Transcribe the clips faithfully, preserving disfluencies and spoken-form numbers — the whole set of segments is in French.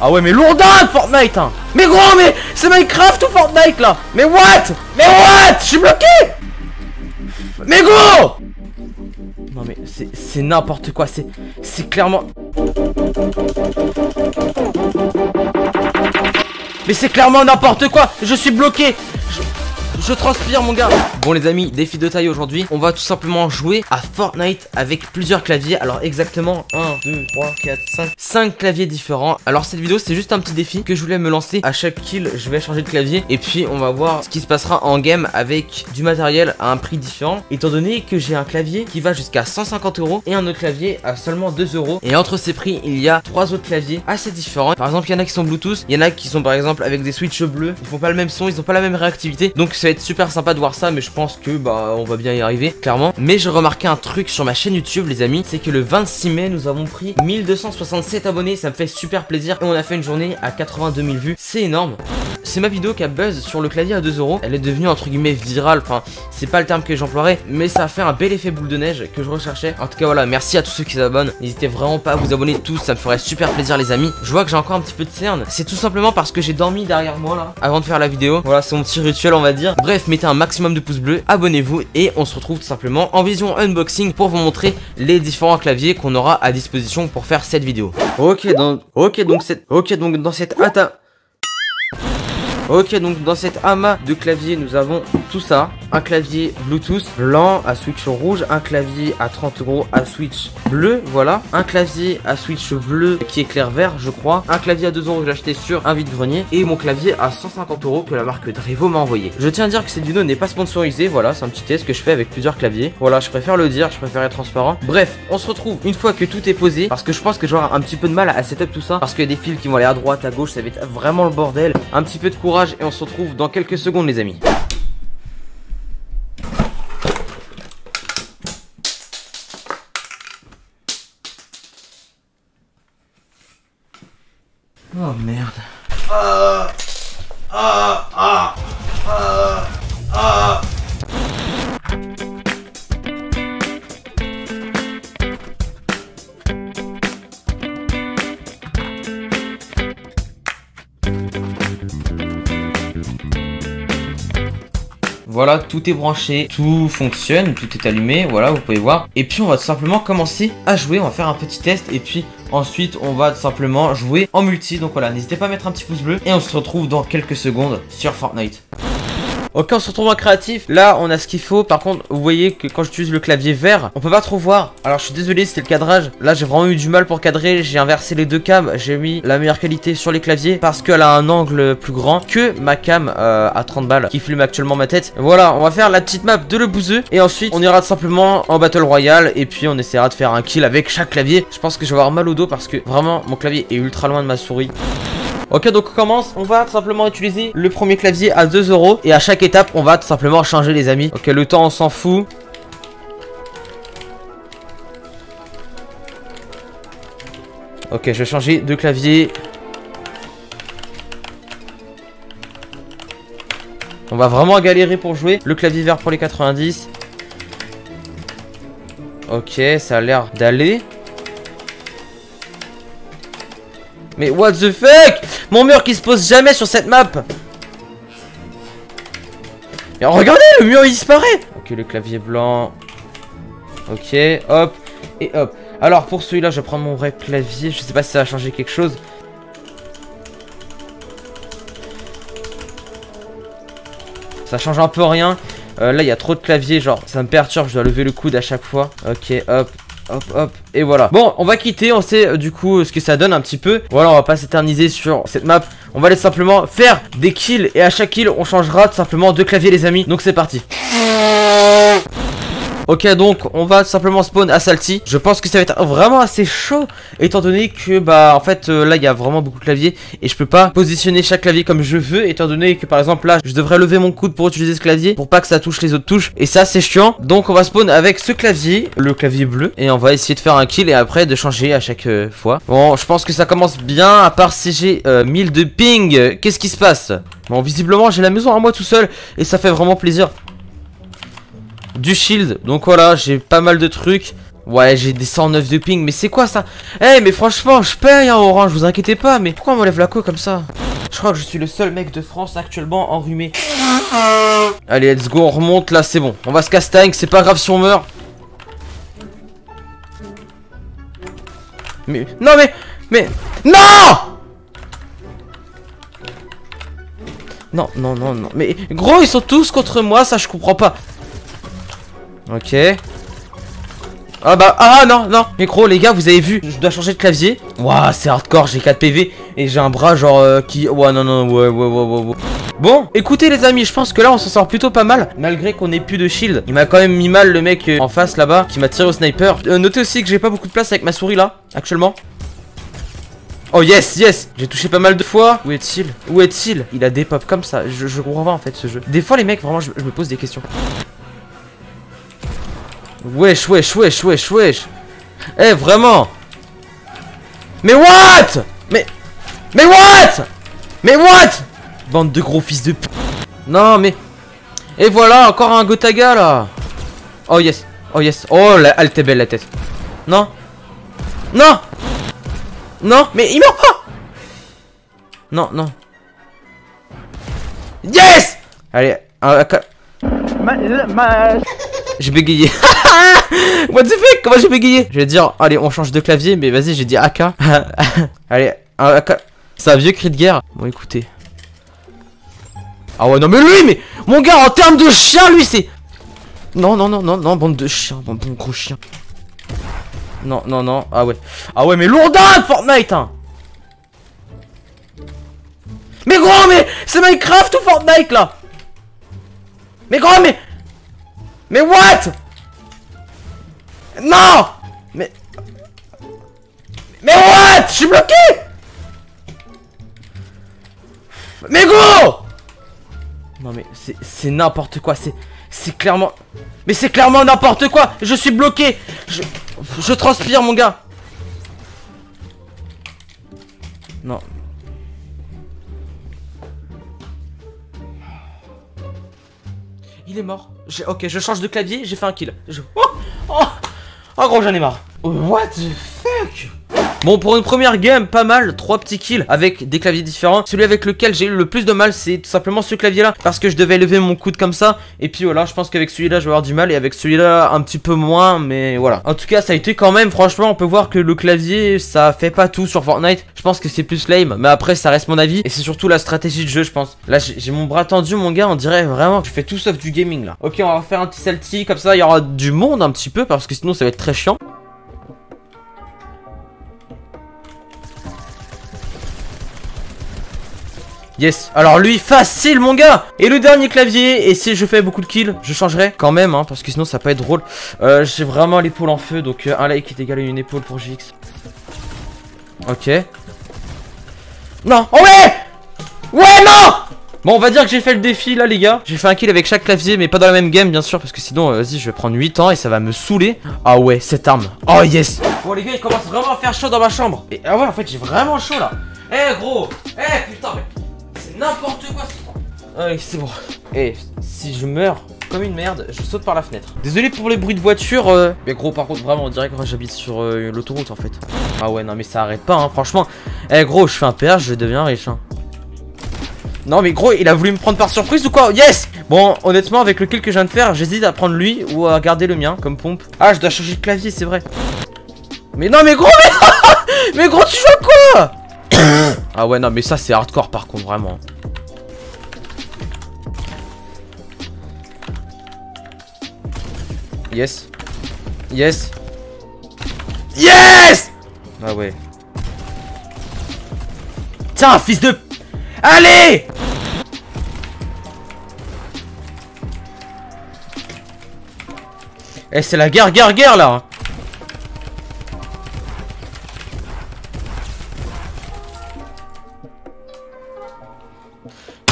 Ah ouais mais lourdin Fortnite hein. Mais gros mais c'est Minecraft ou Fortnite là? Mais what? Mais what? Je suis bloqué. Mais gros! Non mais c'est n'importe quoi, c'est c'est clairement... Mais c'est clairement n'importe quoi. Je suis bloqué. Je... Je transpire mon gars. Bon les amis, défi de taille aujourd'hui. On va tout simplement jouer à Fortnite avec plusieurs claviers. Alors exactement un, deux, trois, quatre, cinq cinq claviers différents. Alors cette vidéo c'est juste un petit défi que je voulais me lancer. À chaque kill je vais changer de clavier. Et puis on va voir ce qui se passera en game avec du matériel à un prix différent. Étant donné que j'ai un clavier qui va jusqu'à cent cinquante euros et un autre clavier à seulement deux euros. Et entre ces prix il y a trois autres claviers assez différents. Par exemple il y en a qui sont Bluetooth. Il y en a qui sont par exemple avec des switches bleus. Ils font pas le même son, ils ont pas la même réactivité. Donc ça va être super sympa de voir ça, mais je pense que bah on va bien y arriver clairement. Mais j'ai remarqué un truc sur ma chaîne YouTube les amis, c'est que le vingt-six mai nous avons pris mille deux cent soixante-sept abonnés. Ça me fait super plaisir et on a fait une journée à quatre-vingt-deux mille vues, c'est énorme. C'est ma vidéo qui a buzz sur le clavier à deux euros. Elle est devenue entre guillemets virale, enfin c'est pas le terme que j'emploierais, mais ça a fait un bel effet boule de neige que je recherchais. En tout cas voilà, merci à tous ceux qui s'abonnent. N'hésitez vraiment pas à vous abonner tous, ça me ferait super plaisir les amis. Je vois que j'ai encore un petit peu de cerne, c'est tout simplement parce que j'ai dormi derrière moi là avant de faire la vidéo. Voilà, c'est mon petit rituel on va dire. Bref, mettez un maximum de pouces bleus, abonnez-vous et on se retrouve tout simplement en vision unboxing pour vous montrer les différents claviers qu'on aura à disposition pour faire cette vidéo. Ok donc, ok donc cette, ok donc dans cette atta... Ok donc dans cet amas de claviers nous avons tout ça. Un clavier Bluetooth blanc à switch rouge, un clavier à trente euros à switch bleu, voilà. Un clavier à switch bleu qui éclaire vert je crois. Un clavier à deux euros que j'ai acheté sur un vide-grenier. Et mon clavier à cent cinquante euros que la marque Drevo m'a envoyé. Je tiens à dire que cette vidéo n'est pas sponsorisée, voilà, c'est un petit test que je fais avec plusieurs claviers. Voilà, je préfère le dire, je préfère être transparent. Bref, on se retrouve une fois que tout est posé. Parce que je pense que j'aurai un petit peu de mal à setup tout ça. Parce qu'il y a des fils qui vont aller à droite, à gauche, ça va être vraiment le bordel. Un petit peu de courage et on se retrouve dans quelques secondes les amis. Oh merde. Ah, ah, ah, ah, ah. Voilà, tout est branché, tout fonctionne, tout est allumé, voilà, vous pouvez voir. Et puis on va tout simplement commencer à jouer, on va faire un petit test et puis ensuite on va tout simplement jouer en multi. Donc voilà, n'hésitez pas à mettre un petit pouce bleu et on se retrouve dans quelques secondes sur Fortnite. Ok, on se retrouve en créatif. Là, on a ce qu'il faut. Par contre, vous voyez que quand j'utilise le clavier vert, on peut pas trop voir. Alors, je suis désolé, c'était le cadrage. Là, j'ai vraiment eu du mal pour cadrer. J'ai inversé les deux cams. J'ai mis la meilleure qualité sur les claviers parce qu'elle a un angle plus grand que ma cam euh, à trente balles qui filme actuellement ma tête. Voilà, on va faire la petite map de le bouseux. Et ensuite, on ira tout simplement en Battle Royale. Et puis, on essaiera de faire un kill avec chaque clavier. Je pense que je vais avoir mal au dos parce que vraiment, mon clavier est ultra loin de ma souris. Ok, donc on commence, on va tout simplement utiliser le premier clavier à deux euros. Et à chaque étape on va tout simplement changer les amis. Ok, le temps on s'en fout. Ok, je vais changer de clavier. On va vraiment galérer pour jouer. Le clavier vert pour les quatre-vingt-dix. Ok, ça a l'air d'aller. Mais what the fuck? Mon mur qui se pose jamais sur cette map. Et regardez, le mur il disparaît. Ok, le clavier blanc. Ok, hop. Et hop. Alors pour celui-là, je vais prendre mon vrai clavier. Je sais pas si ça va changer quelque chose. Ça change un peu rien. euh, Là il y a trop de claviers, genre ça me perturbe. Je dois lever le coude à chaque fois. Ok, hop. Hop hop et voilà. Bon on va quitter, on sait euh, du coup euh, ce que ça donne un petit peu. Voilà, on va pas s'éterniser sur cette map. On va aller simplement faire des kills. Et à chaque kill on changera tout simplement de clavier les amis. Donc c'est parti. Ok, donc on va simplement spawn à Salty. Je pense que ça va être vraiment assez chaud, étant donné que bah en fait euh, là il y a vraiment beaucoup de claviers et je peux pas positionner chaque clavier comme je veux, étant donné que par exemple là je devrais lever mon coude pour utiliser ce clavier pour pas que ça touche les autres touches, et ça c'est chiant. Donc on va spawn avec ce clavier, le clavier bleu, et on va essayer de faire un kill et après de changer à chaque euh, fois. Bon, je pense que ça commence bien, à part si j'ai euh, mille de ping. Qu'est-ce qui se passe? Bon, visiblement j'ai la maison à moi tout seul et ça fait vraiment plaisir. Du shield, donc voilà, j'ai pas mal de trucs. Ouais, j'ai des cent neuf de ping, mais c'est quoi ça? Eh, hey, mais franchement, je paye hein, Orange, vous inquiétez pas, mais pourquoi on m'enlève la queue comme ça? Je crois que je suis le seul mec de France actuellement enrhumé. Allez, let's go, on remonte là, c'est bon. On va se castagne, c'est pas grave si on meurt. Mais, non mais, mais, non! Non, non, non, non, mais gros, ils sont tous contre moi, ça je comprends pas. Ok. Ah bah, ah non, non, mais gros les gars, vous avez vu, je dois changer de clavier. Ouah, c'est hardcore, j'ai quatre P V et j'ai un bras genre euh, qui... Ouah, non, non, ouais, ouais, ouais, ouais, ouais. Bon, écoutez les amis, je pense que là on s'en sort plutôt pas mal. Malgré qu'on ait plus de shield. Il m'a quand même mis mal le mec euh, en face là-bas qui m'a tiré au sniper. euh, Notez aussi que j'ai pas beaucoup de place avec ma souris là, actuellement. Oh yes, yes. J'ai touché pas mal de fois. Où est-il? Où est-il? Il a des pop comme ça, je, je comprends pas en fait ce jeu. Des fois les mecs, vraiment, je, je me pose des questions. Wesh, wesh, wesh, wesh, wesh. Eh, vraiment. Mais what? Mais... Mais what? Mais what? Bande de gros fils de p... Non, mais... Et voilà, encore un Gotaga, là. Oh, yes. Oh, yes. Oh, là, elle était belle, la tête. Non. Non. Non, mais il meurt pas. Non, non. Yes. Allez, un... Ma... Ma... J'ai bégayé. What the fuck? Comment j'ai bégayé? Je vais dire, allez, on change de clavier, mais vas-y, j'ai dit A K. Allez, un A K. C'est un vieux cri de guerre. Bon, écoutez. Ah ouais, non, mais lui, mais mon gars, en termes de chien, lui, c'est... Non, non, non, non, non, bande de chiens, bande de gros chiens. Non, non, non, ah ouais. Ah ouais, mais lourdin Fortnite, hein. Mais gros, mais c'est Minecraft ou Fortnite, là? Mais gros, mais... Mais what? Non. Mais... Mais what? Je suis bloqué. Mais gros. Non mais c'est n'importe quoi, c'est... C'est clairement... Mais c'est clairement n'importe quoi. Je suis bloqué. Je... Je transpire mon gars. Non. Il est mort. Ok, je change de clavier, j'ai fait un kill. Je... Oh, oh, oh gros, j'en ai marre. What the fuck? Bon, pour une première game, pas mal, trois petits kills avec des claviers différents. Celui avec lequel j'ai eu le plus de mal, c'est tout simplement ce clavier là, parce que je devais lever mon coude comme ça. Et puis voilà, je pense qu'avec celui-là je vais avoir du mal, et avec celui-là un petit peu moins, mais voilà. En tout cas, ça a été quand même, franchement, on peut voir que le clavier, ça fait pas tout sur Fortnite. Je pense que c'est plus lame, mais après ça reste mon avis, et c'est surtout la stratégie de jeu, je pense. Là, j'ai mon bras tendu, mon gars, on dirait vraiment que je fais tout sauf du gaming là. Ok, on va faire un petit salty, comme ça il y aura du monde un petit peu, parce que sinon ça va être très chiant. Yes, alors lui, facile mon gars. Et le dernier clavier, et si je fais beaucoup de kills, je changerai quand même, hein, parce que sinon ça va pas être drôle. euh, J'ai vraiment l'épaule en feu, donc euh, un like est égal à une épaule pour G X. Ok. Non, oh ouais. Ouais, non. Bon, on va dire que j'ai fait le défi là les gars. J'ai fait un kill avec chaque clavier, mais pas dans la même game bien sûr, parce que sinon, euh, vas-y, je vais prendre huit ans et ça va me saouler. Ah ouais, cette arme. Oh yes. Bon les gars, il commence vraiment à faire chaud dans ma chambre. Et ah ouais, en fait j'ai vraiment chaud là. Eh hey, gros. Eh hey, putain, mais... n'importe quoi. Allez, c'est bon. Et si je meurs comme une merde, je saute par la fenêtre. Désolé pour les bruits de voiture. euh... Mais gros, par contre, vraiment, on dirait que j'habite sur euh, l'autoroute en fait. Ah ouais, non, mais ça arrête pas, hein, franchement. Eh hey, gros, je fais un péage, je deviens riche. Hein. Non, mais gros, il a voulu me prendre par surprise ou quoi? Yes. Bon, honnêtement, avec le kill que je viens de faire, j'hésite à prendre lui ou à garder le mien comme pompe. Ah, je dois changer de clavier, c'est vrai. Mais non, mais gros, mais, mais gros, tu joues à quoi? Ah ouais, non mais ça c'est hardcore par contre, vraiment. Yes. Yes. Yes. Ah ouais. Tiens, fils de... Allez. Eh, c'est la guerre, guerre, guerre là.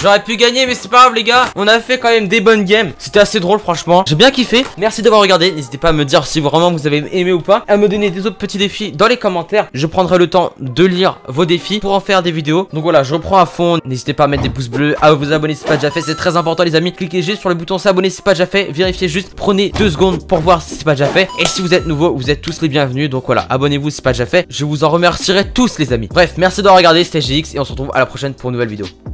J'aurais pu gagner mais c'est pas grave les gars. On a fait quand même des bonnes games. C'était assez drôle franchement. J'ai bien kiffé. Merci d'avoir regardé. N'hésitez pas à me dire si vraiment vous avez aimé ou pas. À me donner des autres petits défis dans les commentaires. Je prendrai le temps de lire vos défis pour en faire des vidéos. Donc voilà, je reprends à fond. N'hésitez pas à mettre des pouces bleus, à vous abonner si c'est pas déjà fait. C'est très important les amis. Cliquez juste sur le bouton s'abonner si c'est pas déjà fait. Vérifiez juste. Prenez deux secondes pour voir si c'est pas déjà fait. Et si vous êtes nouveau, vous êtes tous les bienvenus. Donc voilà, abonnez-vous si c'est pas déjà fait. Je vous en remercierai tous les amis. Bref, merci d'avoir regardé. C'était G X et on se retrouve à la prochaine pour une nouvelle vidéo.